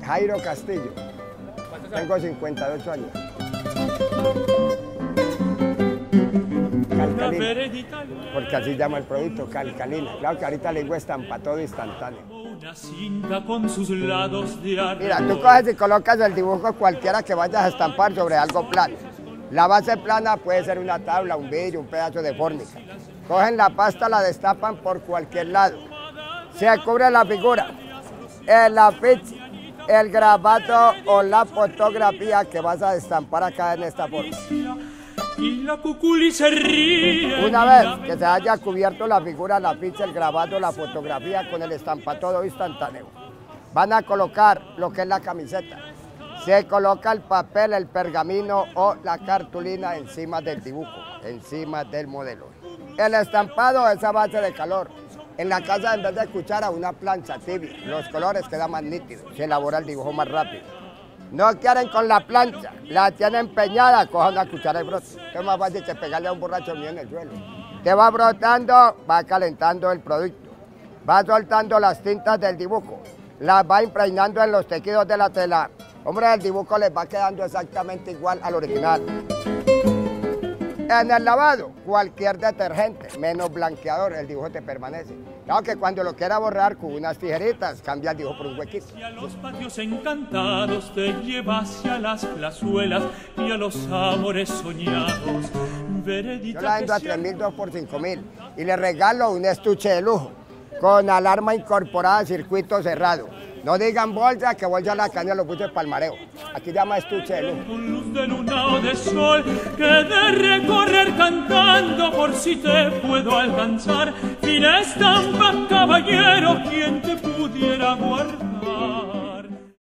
Jairo Castillo. Tengo 58 años. Calcalina, porque así llama el producto, calcalina. Claro que ahorita le digo estampa todo instantáneo. Mira, tú coges y colocas el dibujo cualquiera que vayas a estampar sobre algo plano. La base plana puede ser una tabla, un vidrio, un pedazo de fórmica. Cogen la pasta, la destapan por cualquier lado. Se cubre la figura, el afiche, el grabado o la fotografía que vas a destampar acá en esta forma. Y la cuculi se ríe. Una vez que se haya cubierto la figura, la ficha, el grabado, la fotografía con el estampa todo instantáneo, van a colocar lo que es la camiseta. Se coloca el papel, el pergamino o la cartulina encima del dibujo, encima del modelo. El estampado es a base de calor. En la casa, en vez de cuchara, una plancha tibia. Los colores quedan más nítidos, se elabora el dibujo más rápido. No quieren con la plancha, la tienen empeñada, cojan una cuchara y brote. Es más fácil que pegarle a un borracho mío en el suelo. Te va brotando, va calentando el producto, va soltando las tintas del dibujo, las va impregnando en los tejidos de la tela. Hombre, el dibujo les va quedando exactamente igual al original. En el lavado, cualquier detergente, menos blanqueador, el dibujo te permanece. Claro que cuando lo quiera borrar con unas tijeritas, cambia el dibujo por un huequito. Hacia los patios encantados te lleva hacia las plazuelas y a los amores soñados. Yo la vendo a 3.000, por 5.000 y le regalo un estuche de lujo con alarma incorporada, circuito cerrado. No digan bolsa, que bolsa la caña lo puse para el mareo. Aquí llama estuche de lujo. Con luz de luna o de sol, que de recorrer cantando por si te puedo alcanzar. Fina estampa, caballero, quien te pudiera guardar.